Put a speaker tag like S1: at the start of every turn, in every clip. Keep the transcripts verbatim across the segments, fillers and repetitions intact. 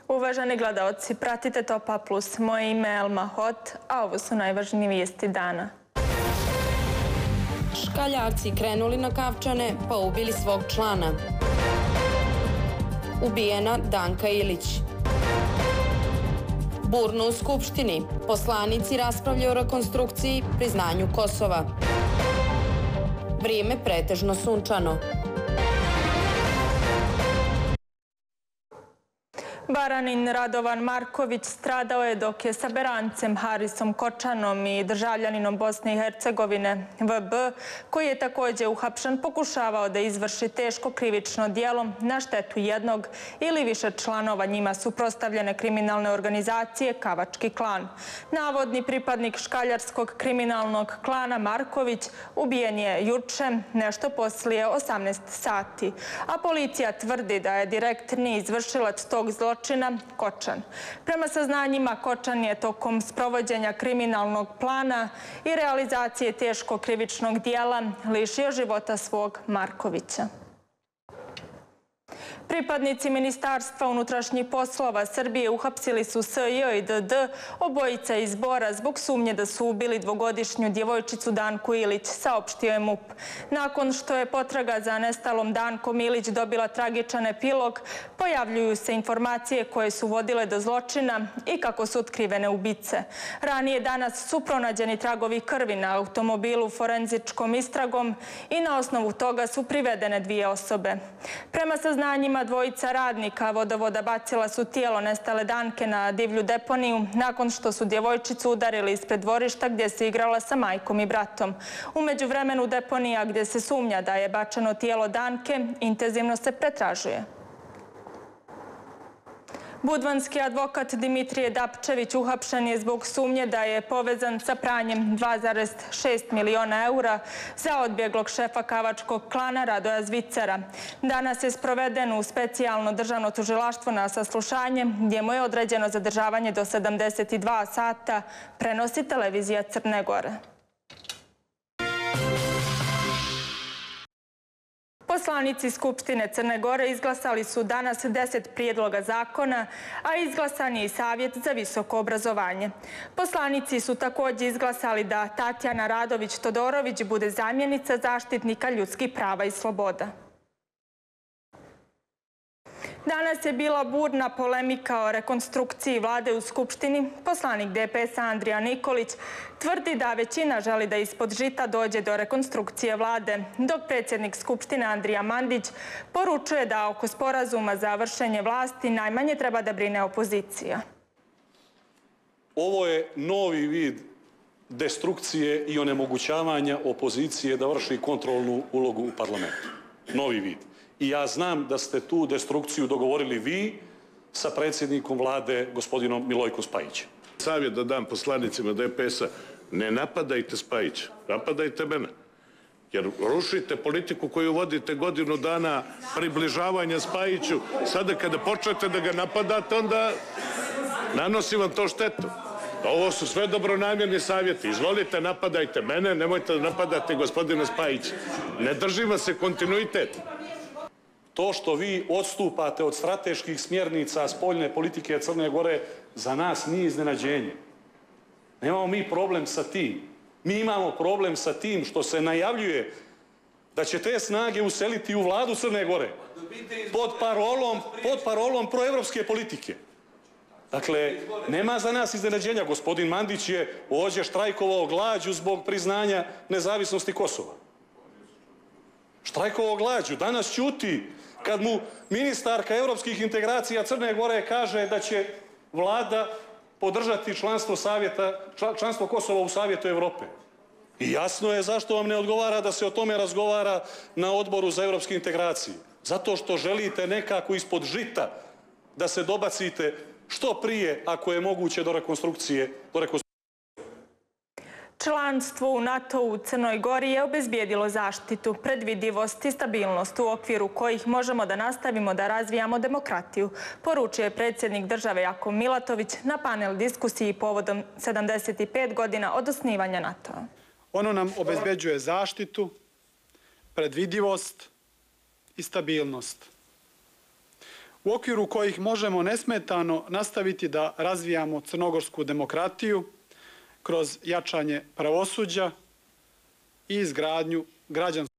S1: Uvaženi gledaoci, pratite Topa Plus. Moje ime je Elma Hot, a ovo su najvažniji vijesti dana.
S2: Škaljarci krenuli na Kavčane pa ubili svog člana. Ubijena Danka Ilić. Burno u Skupštini. Poslanici raspravljaju o rekonstrukciji, priznanju Kosova. Vrijeme pretežno sunčano.
S1: Baranin Radovan Marković stradao je dok je sa Berancem Harisom Kočanom i državljaninom Bosne i Hercegovine V B, koji je također uhapšen, pokušavao da izvrši teško krivično djelo na štetu jednog ili više članova njima suprotstavljene kriminalne organizacije Kavački klan. Navodni pripadnik škaljarskog kriminalnog klana Marković ubijen je juče nešto poslije osamnaest sati, a policija tvrdi da je direktni izvršilac tog zločina Kočan. Prema saznanjima, Kočan je tokom sprovođenja kriminalnog plana i realizacije teškog krivičnog dijela lišio života svog Markovića. Pripadnici Ministarstva unutrašnjih poslova Srbije uhapsili su S J i D D, obojica iz Bora, zbog sumnje da su ubili dvogodišnju djevojčicu Danku Ilić, saopštio je M U P. Nakon što je potraga za nestalom Dankom Ilić dobila tragičan epilog, pojavljuju se informacije koje su vodile do zločina i kako su otkrivene ubice. Ranije danas su pronađeni tragovi krvi na automobilu forenzičkom istragom i na osnovu toga su privedene dvije osobe. Prema saznanjima, dvojica radnika vodovoda bacila su tijelo nestale Danke na divlju deponiju nakon što su djevojčicu udarili ispred dvorišta gdje se igrala sa majkom i bratom. U međuvremenu deponija gdje se sumnja da je bačeno tijelo Danke intenzivno se pretražuje. Budvanski advokat Dimitrije Dapčević uhapšen je zbog sumnje da je povezan sa pranjem dva zarez šest miliona eura za odbjeglog šefa Kavačkog klana Radoja Zvicera. Danas je sproveden u specijalno državno tužilaštvo na saslušanje gdje mu je određeno zadržavanje do sedamdeset dva sata, prenosi televizija Crne Gore. Poslanici Skupštine Crne Gore izglasali su danas deset prijedloga zakona, a izglasan je i Savjet za visoko obrazovanje. Poslanici su također izglasali da Tatjana Radović-Todorović bude zamjenica zaštitnika ljudskih prava i sloboda. Danas je bila burna polemika o rekonstrukciji vlade u Skupštini. Poslanik D P S-a Andrija Nikolić tvrdi da većina želi da ispod žita dođe do rekonstrukcije vlade, dok predsjednik Skupštine Andrija Mandić poručuje da oko sporazuma za vršenje vlasti najmanje treba da brine opozicija.
S3: Ovo je novi vid destrukcije i onemogućavanja opozicije da vrši kontrolnu ulogu u parlamentu. Novi vid. I ja znam da ste tu destrukciju dogovorili vi sa predsjednikom vlade, gospodinom Milojkom Spajićem.
S4: Savjet da dam poslanicima D P S-a, ne napadajte Spajića, napadajte mene. Jer rušite politiku koju vodite godinu dana približavanja Spajiću. Sada kada počnete da ga napadate, onda nanosi vam to štetu. Ovo su sve dobronamjerni savjeti. Izvolite, napadajte mene, nemojte da napadate gospodina Spajića. Ne drži vas se kontinuitet.
S3: To što vi odstupate od strateških smjernica spoljne politike Crne Gore za nas nije iznenađenje. Nemamo mi problem sa tim. Mi imamo problem sa tim što se najavljuje da će te snage useliti u vladu Crne Gore pod parolom, pod parolom proevropske politike. Dakle, nema za nas iznenađenja. Gospodin Mandić je ovdje štrajkovao glađu zbog priznanja nezavisnosti Kosova. Štrajkovao glađu. Danas ćuti kad mu ministarka evropskih integracija Crne Gore kaže da će vlada podržati članstvo, savjeta, članstvo Kosova u Savjetu Evrope. I jasno je zašto vam ne odgovara da se o tome razgovara na odboru za evropske integracije. Zato što želite nekako ispod žita da se dobacite što prije, ako je moguće, do rekonstrukcije. Do rekonstrukcije.
S1: Članstvo u NATO u Crnoj Gori je obezbijedilo zaštitu, predvidivost i stabilnost u okviru kojih možemo da nastavimo da razvijamo demokratiju, poručuje predsjednik države Jakov Milatović na panel diskusiji povodom sedamdeset pet godina od osnivanja NATO-a.
S5: Ono nam obezbeđuje zaštitu, predvidivost i stabilnost. u okviru kojih možemo nesmetano nastaviti da razvijamo crnogorsku demokratiju kroz jačanje pravosuđa i izgradnju građanskog.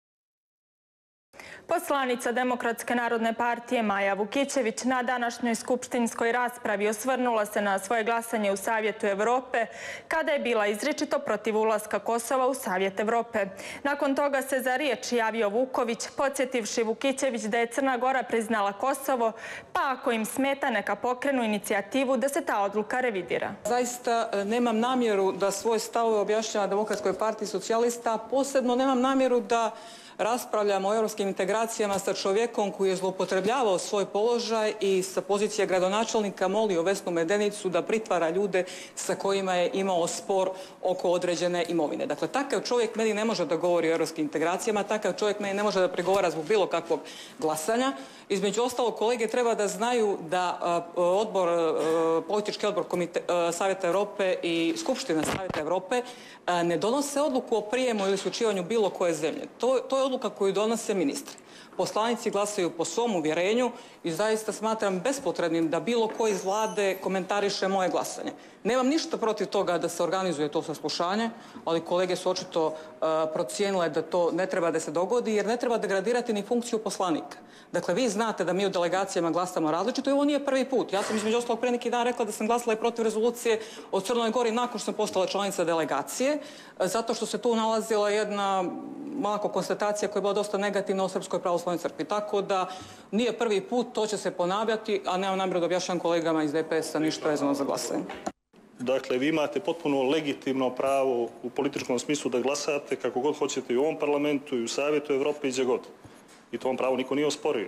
S1: Poslanica Demokratske narodne partije Maja Vukićević na današnjoj skupštinskoj raspravi osvrnula se na svoje glasanje u Savjetu Evrope kada je bila izričito protiv ulaska Kosova u Savjet Evrope. Nakon toga se za riječ javio Vuković, podsjetivši Vukićević da je Crna Gora priznala Kosovo, pa ako im smeta neka pokrenu inicijativu da se ta odluka revidira.
S6: Zaista nemam namjeru da svoje stavove objašnjava Demokratskoj partiji socijalista, posebno nemam namjeru da raspravljamo o europskim integracijama sa čovjekom koji je zloupotrebljavao svoj položaj i sa pozicije gradonačelnika molio Vesnu Medenicu da pritvara ljude sa kojima je imao spor oko određene imovine. Dakle, takav čovjek meni ne može da govori o europskim integracijama, takav čovjek meni ne može da pregovara zbog bilo kakvog glasanja. Između ostalog, kolege treba da znaju da odbor, politički odbor Savjeta Evrope i Skupština Savjeta Evrope ne donose odluku o prijemu ili isključivanju bilo koje zemlje. To, to je odluka koju donose ministri. Poslanici glasaju po svom uvjerenju i zaista smatram bespotrebnim da bilo ko iz vlade komentariše moje glasanje. Nemam ništa protiv toga da se organizuje to saslušanje, ali kolege su očito uh, procijenile da to ne treba da se dogodi, jer ne treba degradirati ni funkciju poslanika. Dakle, vi znate da mi u delegacijama glasamo različito i ovo nije prvi put. Ja sam između ostalog pre neki dan rekla da sam glasala i protiv rezolucije o Crnoj Gori nakon što sam postala članica delegacije, zato što se tu nalazila jedna malako konstatacija koja je bila dosta negativna o Srpskoj pravoslavnoj crkvi. Tako da nije prvi put, to će se ponavljati, a nemam namjeru da objašnjam kolegama iz D P S-a ništa vezano za glasanje.
S7: Dakle, vi imate potpuno legitimno pravo u političkom smislu da glasate kako god hoćete i u ovom parlamentu i u Savjetu Evrope i gdje god. I to vam pravo niko nije osporio.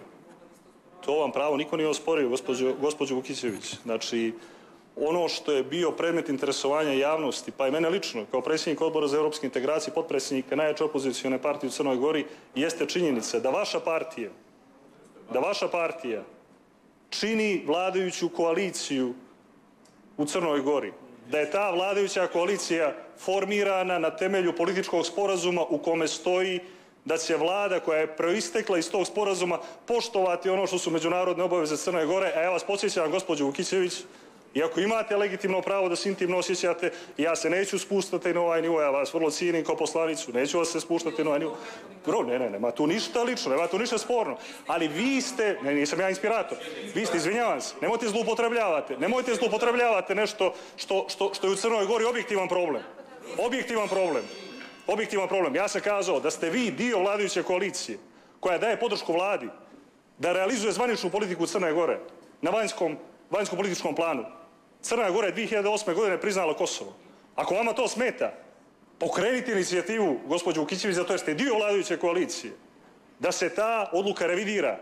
S7: To vam pravo niko nije osporio, gospođo, gospođo Vukićević. Znači, ono što je bio predmet interesovanja javnosti, pa i mene lično, kao predsjednik odbora za europske integracije, potpredsjednika najjače opozicione partije u Crnoj Gori, jeste činjenica da vaša partija, da vaša partija čini vladajuću koaliciju u Crnoj Gori, da je ta vladajuća koalicija formirana na temelju političkog sporazuma u kome stoji da će vlada koja je proistekla iz tog sporazuma poštovati ono što su međunarodne obaveze Crne Gore. A ja vas podsjećam, gospođo Vukićević, iako imate legitimno pravo da se intimno osjećate, ja se neću spuštati na ovaj nivo, ja vas vrlo cijenim kao poslanicu, neću vas se spuštati na ovaj nivo. Bro, ne, ne, nema tu ništa lično, nema tu ništa sporno. Ali vi ste, ne, nisam ja inspirator, vi ste, izvinjavam se, nemojte zloupotrebljavati, nemojte zloupotrebljavati nešto što, što, što je u Crnoj Gori objektivan problem. Objektivan problem. Objektivan problem. Ja sam kazao da ste vi dio vladajuće koalicije koja daje podršku vladi da realizuje zvaničnu politiku Crne Gore na vanjskom, vanjskom političkom planu. Crna Gora je dvije hiljade osme godine priznala Kosovo. Ako vama to smeta, pokrenite inicijativu, gospođo Vukićević, zato jer ste dio vladajuće koalicije, da se ta odluka revidira.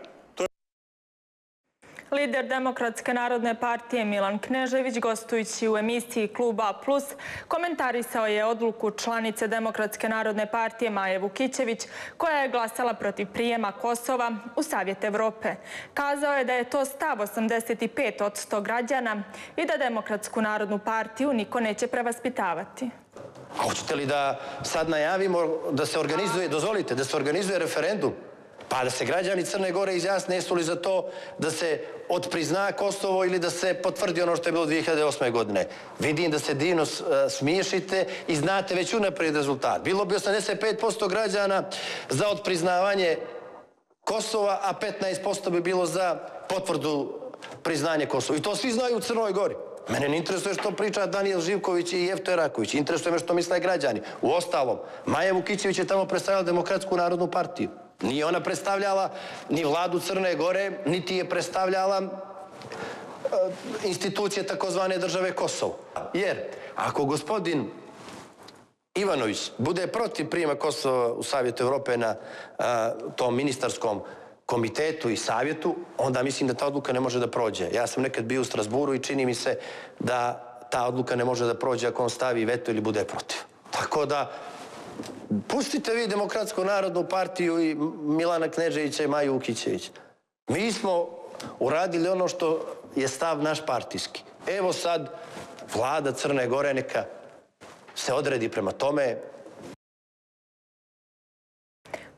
S1: Lider Demokratske narodne partije Milan Knežević, gostujući u emisiji Klub A plus, komentarisao je odluku članice Demokratske narodne partije Maje Vukićević, koja je glasala protiv prijema Kosova u Savjet Evrope. Kazao je da je to stav osamdeset pet posto građana i da Demokratsku narodnu partiju niko neće prevaspitavati.
S8: A hoćete li da sad najavimo da se organizuje, dozvolite, da se organizuje referendum? Pa da se građani Crne Gore izjasne jesu li za to da se otprizna Kosovo ili da se potvrdi ono što je bilo dvije hiljade osme godine. Vidim da se divno smiješite i znate već unaprijed rezultat. Bilo bi osamdeset pet posto građana za otpriznavanje Kosova, a petnaest posto bi bilo za potvrdu priznanje Kosova. I to svi znaju u Crnoj Gori. Mene ne interesuje što priča Danijel Živković i Jefto Eraković. Interesuje me što misle građani. U ostalom, Maja Vukićević je tamo predstavljala Demokratsku narodnu partiju. Nije ona predstavljala ni vladu Crne Gore, niti je predstavljala uh, institucije takozvane države Kosovo. Jer ako gospodin Ivanović bude protiv prijema Kosova u Savjetu Evrope na uh, tom ministarskom komitetu i savjetu, onda mislim da ta odluka ne može da prođe. Ja sam nekad bio u Strasburu i čini mi se da ta odluka ne može da prođe ako on stavi veto ili bude protiv. Tako da pustite vi Demokratsku narodnu partiju i Milana Kneževića i Maju Vukićević. Mi smo uradili ono što je stav naš partijski. Evo sad vlada Crne Gore neka se odredi prema tome.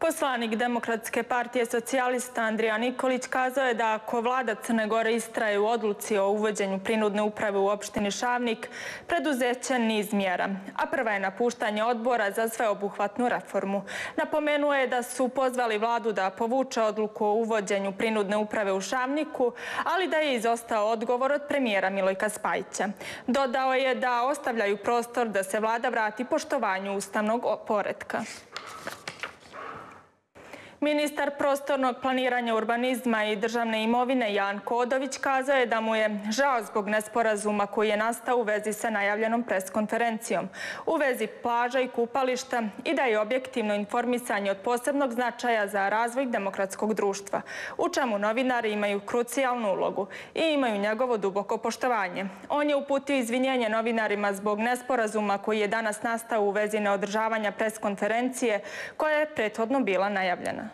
S1: Poslanik Demokratske partije socijalista Andrija Nikolić kazao je da ako vlada Crne Gore istraje u odluci o uvođenju prinudne uprave u opštini Šavnik, preduzeće niz mjera, a prva je napuštanje odbora za sveobuhvatnu reformu. Napomenuo je da su pozvali vladu da povuče odluku o uvođenju prinudne uprave u Šavniku, ali da je izostao odgovor od premijera Milojka Spajića. Dodao je da ostavljaju prostor da se vlada vrati poštovanju ustavnog poretka. Ministar prostornog planiranja, urbanizma i državne imovine Jan Kodović kazao je da mu je žao zbog nesporazuma koji je nastao u vezi sa najavljenom preskonferencijom, u vezi plaža i kupališta i da je objektivno informisanje od posebnog značaja za razvoj demokratskog društva, u čemu novinari imaju krucijalnu ulogu i imaju njegovo duboko poštovanje. On je uputio izvinjenje novinarima zbog nesporazuma koji je danas nastao u vezi neodržavanja preskonferencije koja je prethodno bila najavljena.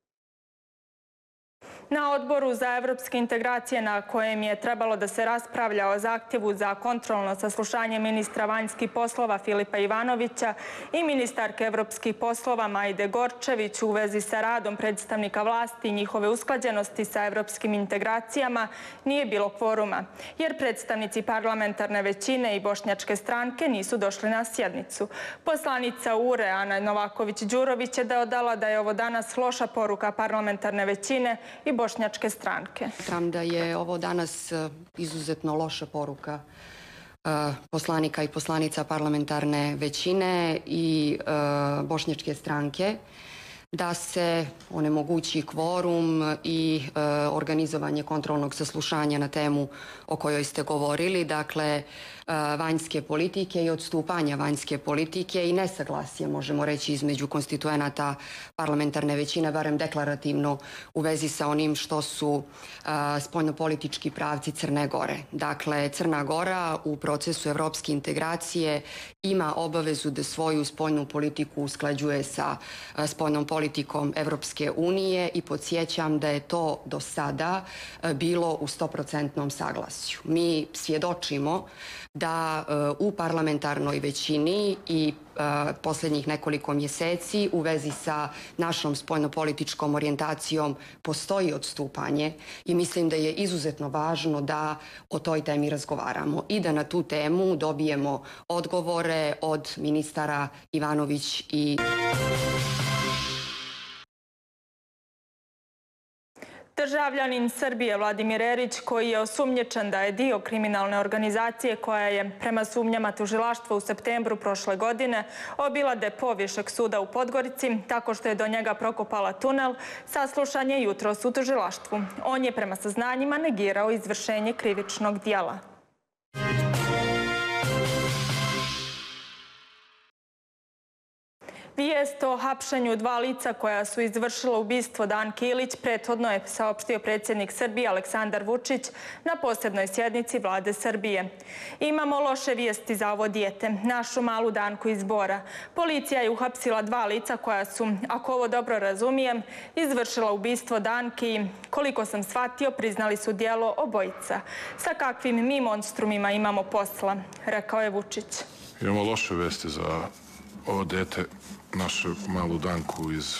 S1: Na odboru za evropske integracije na kojem je trebalo da se raspravlja o zahtjevu za kontrolno saslušanje ministra vanjskih poslova Filipa Ivanovića i ministarke evropskih poslova Majde Gorčević u vezi sa radom predstavnika vlasti i njihove usklađenosti sa evropskim integracijama nije bilo kvoruma, jer predstavnici parlamentarne većine i bošnjačke stranke nisu došli na sjednicu. Poslanica U R E Ana Novaković-Đurović je dodala da je ovo danas loša poruka parlamentarne većine i bošnjačke stranke.
S9: Smatram da je ovo danas izuzetno loša poruka poslanika i poslanica parlamentarne većine i bošnjačke stranke da se onemogući kvorum i organizovanje kontrolnog saslušanja na temu o kojoj ste govorili, dakle vanjske politike i odstupanja vanjske politike i nesaglasje, možemo reći, između konstituenata parlamentarne većine, barem deklarativno u vezi sa onim što su spoljnopolitički pravci Crne Gore. Dakle, Crna Gora u procesu evropske integracije ima obavezu da svoju spoljnu politiku usklađuje sa spoljnom politikom Evropske unije i podsjećam da je to do sada bilo u stoprocentnom saglasju. Mi svjedočimo da u parlamentarnoj većini i posljednjih nekoliko mjeseci u vezi sa našom spoljnopolitičkom orijentacijom postoji odstupanje i mislim da je izuzetno važno da o toj temi razgovaramo i da na tu temu dobijemo odgovore od ministara Ivanović i...
S1: Državljanin Srbije Vladimir Erić, koji je osumnjičen da je dio kriminalne organizacije koja je prema sumnjama tužilaštva u septembru prošle godine obila depo Višeg suda u Podgorici tako što je do njega prokopala tunel, saslušan je jutros u tužilaštvu. On je prema saznanjima negirao izvršenje krivičnog dijela. Vijest o hapšenju dva lica koja su izvršila ubistvo Danke Ilić prethodno je saopštio predsjednik Srbije Aleksandar Vučić na posebnoj sjednici vlade Srbije. Imamo loše vijesti za ovo dijete, našu malu Danku iz Bora. Policija je uhapsila dva lica koja su, ako ovo dobro razumijem, izvršila ubistvo Danke i, koliko sam shvatio, priznali su dijelo obojica. Sa kakvim mi monstrumima imamo posla, rekao je Vučić.
S10: Imamo loše vijesti za ovo dijete, našu malu Danku iz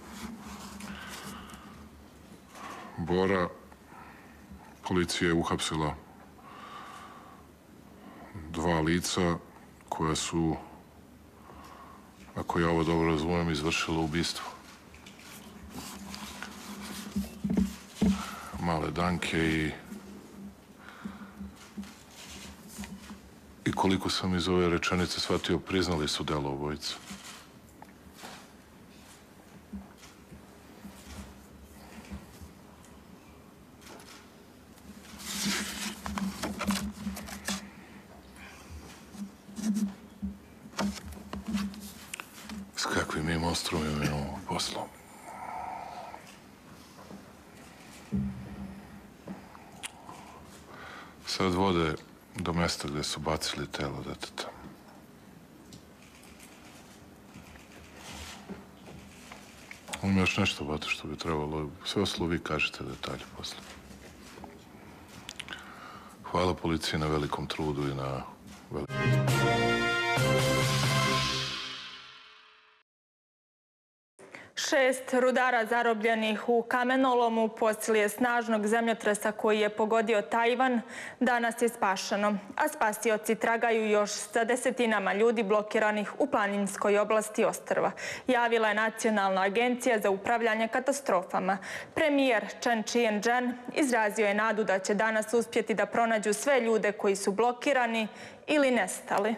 S10: Bora. Policija je uhapsila dva lica koja su, ako ja ovo dobro razumijem, izvršila ubistvo male Danke i i koliko sam iz ove rečenice shvatio, priznali su delo obojica. S kakvim mi monstrumima imamo posla? Sad vode do mesta gde su bacili telo deteta. Imam još nešto, Bata, što bi trebalo. Sve oslo vi kažete detalje posle. Hvala policiji na velikom trudu i na velikom...
S1: Šest rudara zarobljenih u kamenolomu poslije snažnog zemljotresa koji je pogodio Tajvan danas je spašeno, a spasioci tragaju još za desetinama ljudi blokiranih u planinskoj oblasti ostrva, javila je Nacionalna agencija za upravljanje katastrofama. Premijer Chen Chien-jen izrazio je nadu da će danas uspjeti da pronađu sve ljude koji su blokirani ili nestali.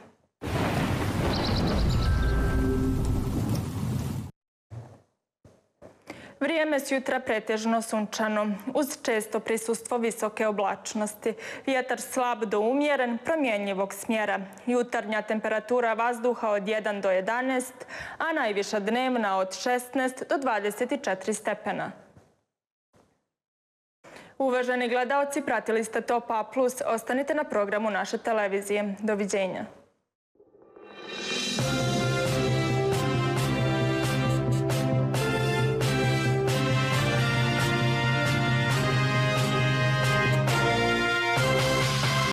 S1: Vrijeme s jutra pretežno sunčano, uz često prisustvo visoke oblačnosti. Vjetar slab do umjeren, promjenjivog smjera. Jutarnja temperatura vazduha od jedan do jedanaest, a najviša dnevna od šesnaest do dvadeset četiri stepena. Uvaženi gledaoci, pratili ste Top A plus. Ostanite na programu naše televizije. Doviđenja.